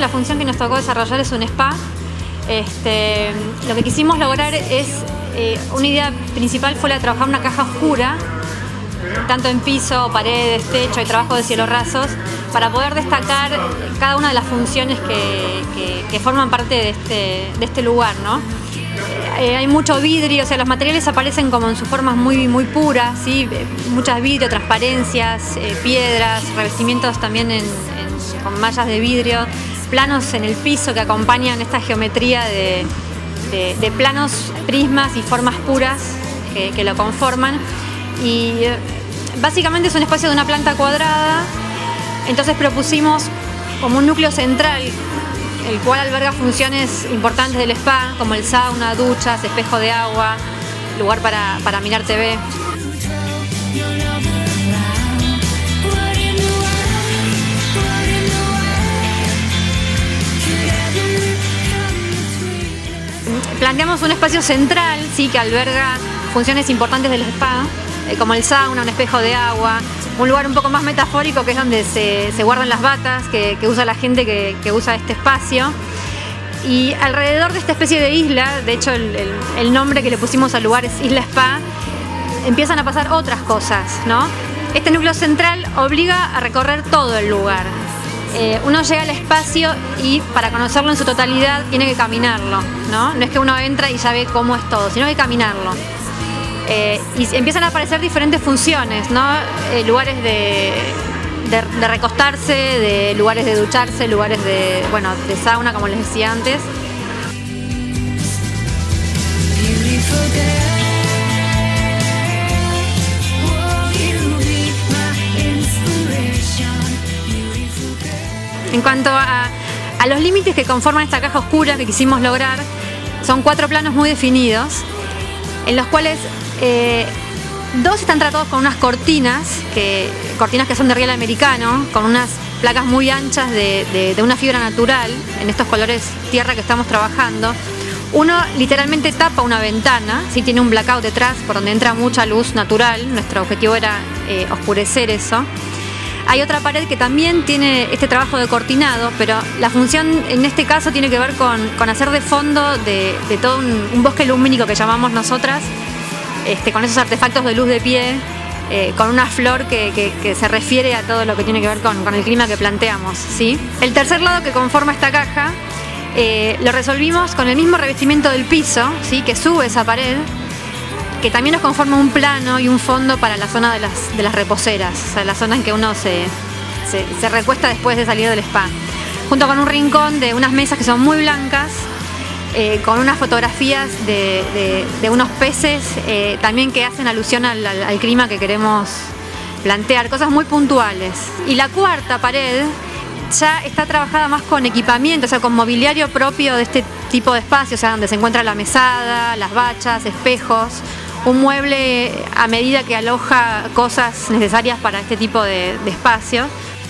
la función que nos tocó desarrollar es un spa. Lo que quisimos lograr es, una idea principal fue la de trabajar una caja oscura, tanto en piso, paredes, techo y trabajo de cielos rasos, para poder destacar cada una de las funciones que forman parte de este lugar, ¿no? Hay mucho vidrio, o sea, los materiales aparecen como en sus formas muy puras, ¿sí? Muchas vidrio, transparencias, piedras, revestimientos también con mallas de vidrio, planos en el piso que acompañan esta geometría de planos, prismas y formas puras que lo conforman. Y básicamente es un espacio de una planta cuadrada, entonces propusimos como un núcleo central, el cual alberga funciones importantes del spa, como el sauna, duchas, espejo de agua, lugar para mirar TV. Planteamos un espacio central, sí, que alberga funciones importantes del spa, como el sauna, un espejo de agua, un lugar un poco más metafórico que es donde se guardan las batas que usa la gente que usa este espacio. Y alrededor de esta especie de isla, de hecho el nombre que le pusimos al lugar es Isla Spa, empiezan a pasar otras cosas, ¿no? Este núcleo central obliga a recorrer todo el lugar. Uno llega al espacio y para conocerlo en su totalidad tiene que caminarlo, ¿no? No es que uno entra y ya ve cómo es todo, sino que caminarlo. Y empiezan a aparecer diferentes funciones, ¿no? Lugares de recostarse, de lugares de ducharse, lugares de sauna, como les decía antes. En cuanto a los límites que conforman esta caja oscura que quisimos lograr, son 4 planos muy definidos, en los cuales 2 están tratados con unas cortinas que son de riel americano, con unas placas muy anchas de una fibra natural, en estos colores tierra que estamos trabajando. Uno literalmente tapa una ventana, ¿sí? Tiene un blackout detrás por donde entra mucha luz natural, nuestro objetivo era oscurecer eso. Hay otra pared que también tiene este trabajo de cortinado, pero la función en este caso tiene que ver con hacer de fondo de todo un bosque lumínico que llamamos nosotras, con esos artefactos de luz de pie, con una flor que se refiere a todo lo que tiene que ver con el clima que planteamos, ¿sí? El tercer lado que conforma esta caja lo resolvimos con el mismo revestimiento del piso, ¿sí? Que sube esa pared, que también nos conforma un plano y un fondo para la zona de las reposeras, o sea, la zona en que uno se recuesta después de salir del spa, junto con un rincón de unas mesas que son muy blancas, con unas fotografías de unos peces también que hacen alusión al clima que queremos plantear, cosas muy puntuales. Y la cuarta pared ya está trabajada más con equipamiento, o sea, con mobiliario propio de este tipo de espacio, o sea, donde se encuentra la mesada, las bachas, espejos, un mueble a medida que aloja cosas necesarias para este tipo de espacio.